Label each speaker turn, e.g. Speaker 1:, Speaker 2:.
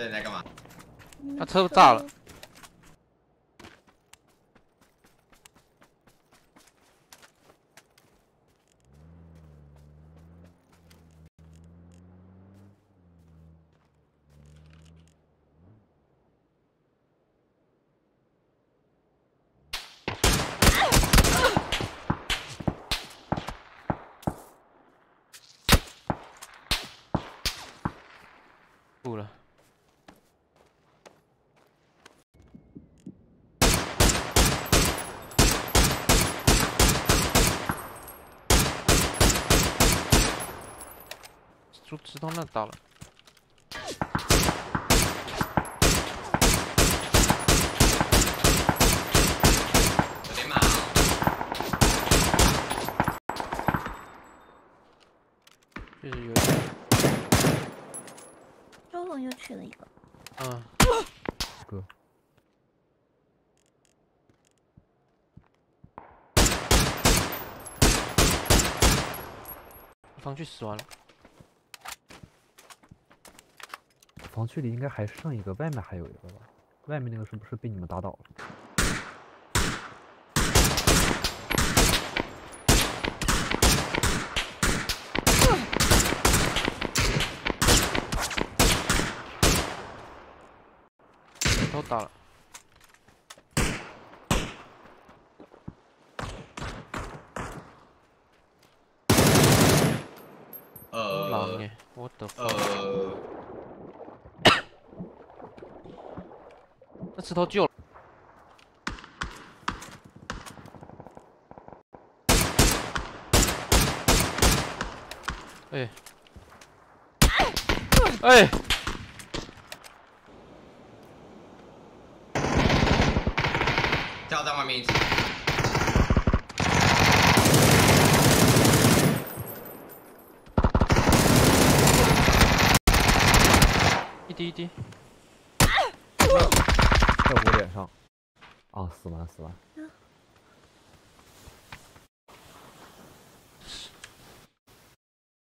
Speaker 1: 这人在干嘛？
Speaker 2: 他车炸了。 不了，直到那到了。
Speaker 1: 有点马。
Speaker 2: 确实有点。
Speaker 3: 周龙又去了一个。
Speaker 2: 嗯。
Speaker 4: 哥。
Speaker 2: 防区死完了。
Speaker 4: 防区里应该还剩一个，外面还有一个吧？外面那个是不是被你们打倒了？
Speaker 2: 都打了。狼耶，我的。那石头救了。哎。哎。
Speaker 1: 掉在外面一只。
Speaker 2: 一滴一滴。
Speaker 4: 在我脸上。啊，死完死完。